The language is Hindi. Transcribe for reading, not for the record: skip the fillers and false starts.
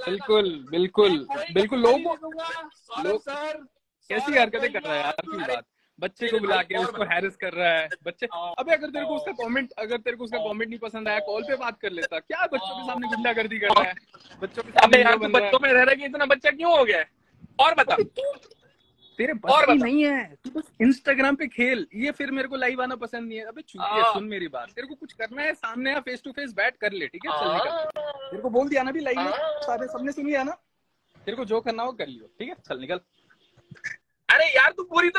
बिल्कुल बिल्कुल बिल्कुल। लोग सर कैसी हरकतें कर रहा है यार की बात, बच्चे को बुला के उसको हैरेस कर रहा है। बच्चे, अबे अगर तेरे को उसका कमेंट, अगर तेरे को उसका कमेंट नहीं पसंद आया, कॉल पे बात कर लेता। क्या बच्चों के सामने गुंडागर्दी कर रहा है, बच्चों के सामने अबे यार हीरो तू बन रहा है। बच्चों में रह रहा है कि इतना बच्चा क्यों हो गया है? और बता। अबे तू, तेरे बस और की बता। नहीं है, तू बस इंस्टाग्राम पे खेल। ये फिर मेरे को लाइव आना पसंद नहीं है। अबे चूतिया, सुन मेरी बात, तेरे को कुछ करना है सामने या फेस टू फेस बैठ कर ले, ठीक है? चल निकल। तेरे को बोल दिया ना भी लाइव में, सारे सबने सुन लिया ना। तेरे को जो करना हो कर लियो, ठीक है? चल निकल। अरे यार तू पूरी